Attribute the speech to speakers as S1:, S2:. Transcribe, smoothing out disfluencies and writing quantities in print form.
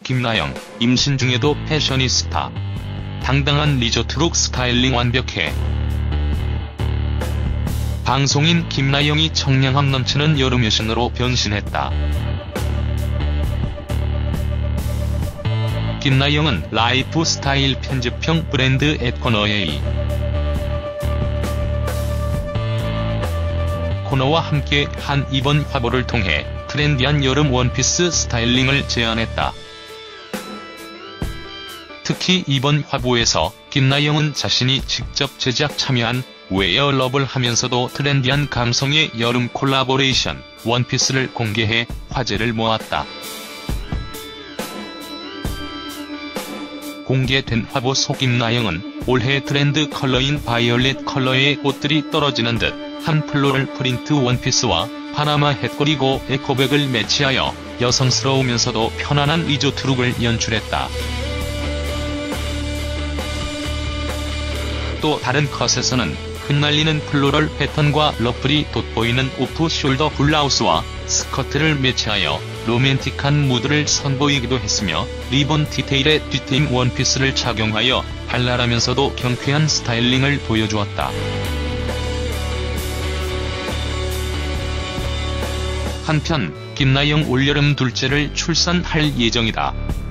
S1: 김나영, 임신 중에도 패셔니스타. 당당한 리조트룩 스타일링 완벽해. 방송인 김나영이 청량함 넘치는 여름 여신으로 변신했다. 김나영은 라이프 스타일 편집형 브랜드 @코너의 코너와 함께 한 이번 화보를 통해 트렌디한 여름 원피스 스타일링을 제안했다. 특히 이번 화보에서 김나영은 자신이 직접 제작 참여한 웨어러블 하면서도 트렌디한 감성의 여름 콜라보레이션 원피스를 공개해 화제를 모았다. 공개된 화보 속 김나영은 올해 트렌드 컬러인 바이올렛 컬러의 꽃들이 떨어지는 듯 한 플로럴 프린트 원피스와 파나마 햇 그리고 에코백을 매치하여 여성스러우면서도 편안한 리조트 룩을 연출했다. 또 다른 컷에서는 흩날리는 플로럴 패턴과 러플이 돋보이는 오프 숄더 블라우스와 스커트를 매치하여 로맨틱한 무드를 선보이기도 했으며 리본 디테일의 뒤트임 원피스를 착용하여 발랄하면서도 경쾌한 스타일링을 보여주었다. 한편 김나영 올여름 둘째를 출산할 예정이다.